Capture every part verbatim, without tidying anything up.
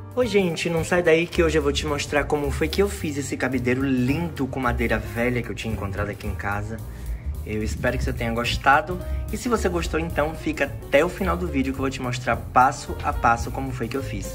Oi gente, não sai daí que hoje eu vou te mostrar como foi que eu fiz esse cabideiro lindo com madeira velha que eu tinha encontrado aqui em casa. Eu espero que você tenha gostado e se você gostou então fica até o final do vídeo que eu vou te mostrar passo a passo como foi que eu fiz.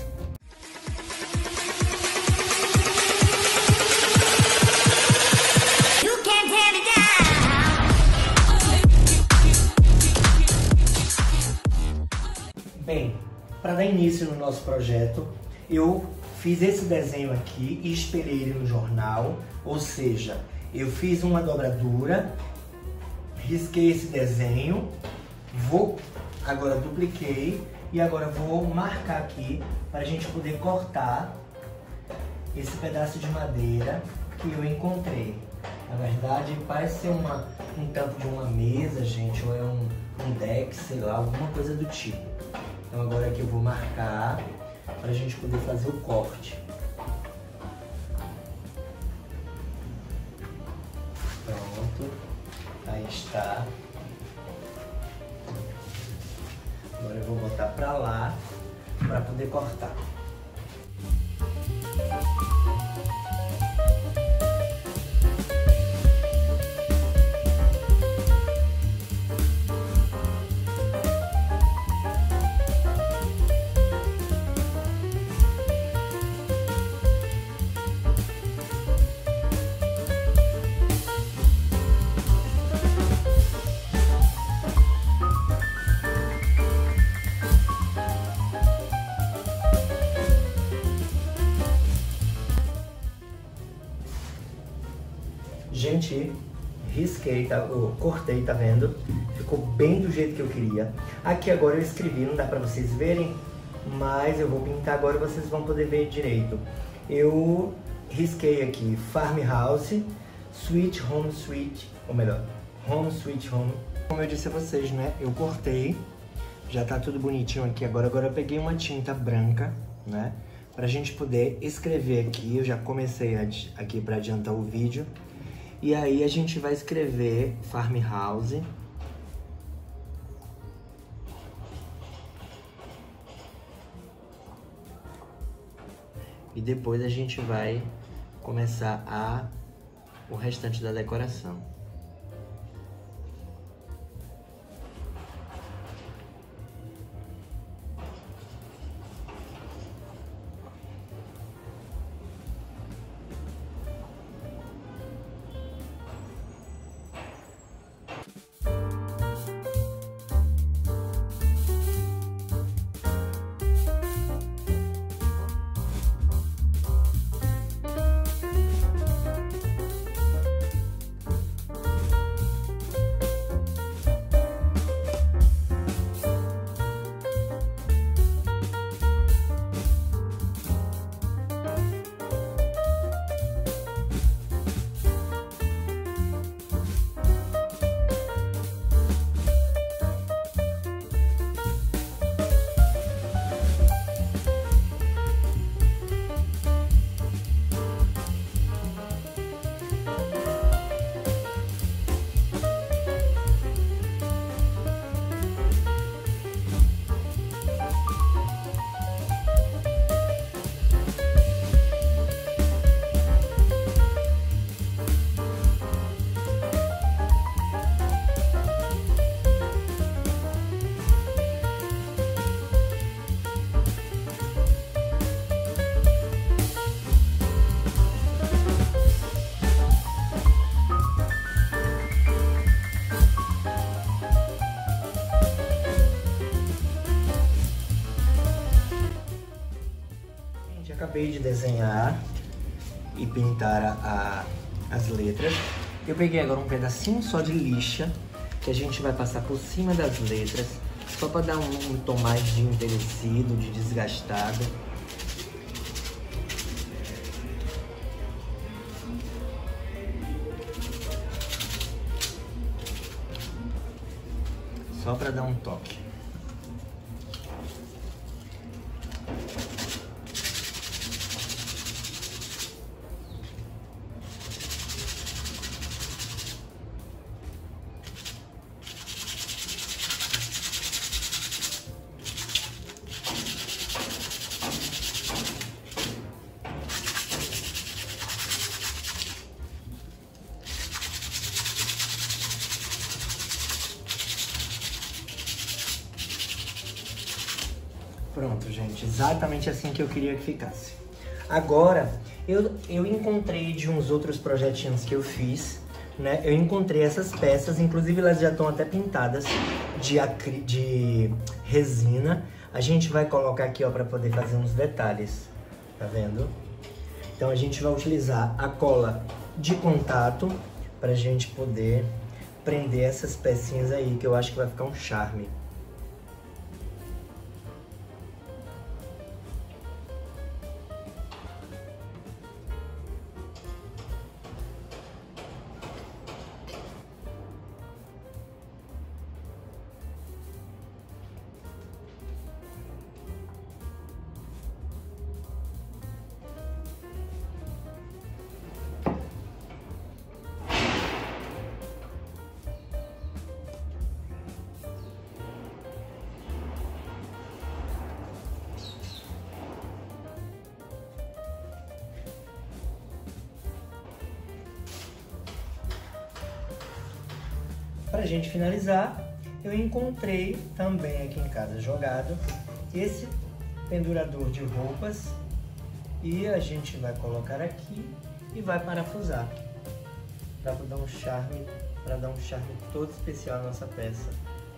Bem, para dar início no nosso projeto, eu fiz esse desenho aqui e espelhei ele no jornal, ou seja, eu fiz uma dobradura, risquei esse desenho, vou, agora dupliquei e agora vou marcar aqui para a gente poder cortar esse pedaço de madeira que eu encontrei. Na verdade, parece ser uma, um tampo de uma mesa, gente, ou é um, um deck, sei lá, alguma coisa do tipo. Então agora aqui eu vou marcar para a gente poder fazer o corte. Pronto, aí está. Agora eu vou botar para lá para poder cortar. Gente, risquei, tá? Eu cortei, tá vendo? Ficou bem do jeito que eu queria. Aqui agora eu escrevi, não dá pra vocês verem, mas eu vou pintar agora e vocês vão poder ver direito. Eu risquei aqui Farmhouse, Sweet Home Sweet, ou melhor, Home Sweet Home. Como eu disse a vocês, né? Eu cortei, já tá tudo bonitinho aqui. Agora, agora eu peguei uma tinta branca, né? Pra gente poder escrever aqui. Eu já comecei aqui pra adiantar o vídeo. E aí a gente vai escrever Farmhouse. E depois a gente vai começar a o restante da decoração. Acabei de desenhar e pintar a, a, as letras. Eu peguei agora um pedacinho só de lixa que a gente vai passar por cima das letras, só para dar um, um tom mais de envelhecido, de desgastado. Só para dar um toque. Pronto, gente, exatamente assim que eu queria que ficasse. Agora, eu, eu encontrei de uns outros projetinhos que eu fiz, né? Eu encontrei essas peças, inclusive elas já estão até pintadas de, acri... de resina. A gente vai colocar aqui, ó, para poder fazer uns detalhes, tá vendo? Então a gente vai utilizar a cola de contato pra gente poder prender essas pecinhas aí, que eu acho que vai ficar um charme. Pra gente finalizar, eu encontrei também aqui em casa jogado esse pendurador de roupas e a gente vai colocar aqui e vai parafusar para dar um charme, para dar um charme todo especial à nossa peça.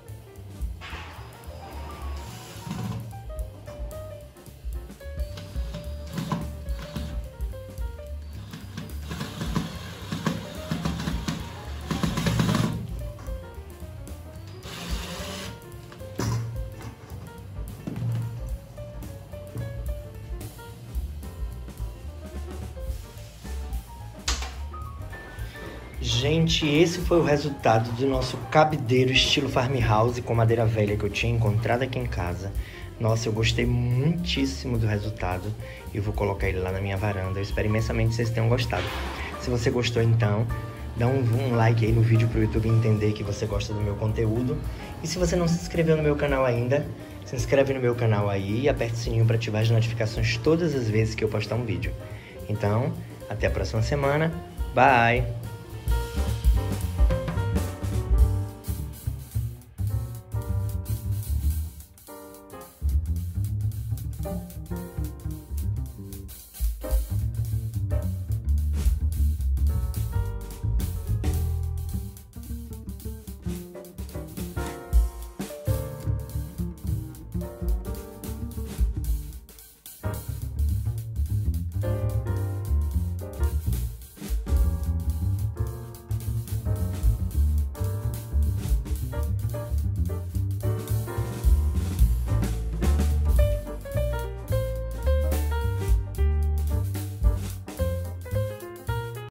Gente, esse foi o resultado do nosso cabideiro estilo farmhouse com madeira velha que eu tinha encontrado aqui em casa. Nossa, eu gostei muitíssimo do resultado e vou colocar ele lá na minha varanda. Eu espero imensamente que vocês tenham gostado. Se você gostou, então, dá um, um like aí no vídeo para o YouTube entender que você gosta do meu conteúdo. E se você não se inscreveu no meu canal ainda, se inscreve no meu canal aí e aperta o sininho para ativar as notificações todas as vezes que eu postar um vídeo. Então, até a próxima semana. Bye!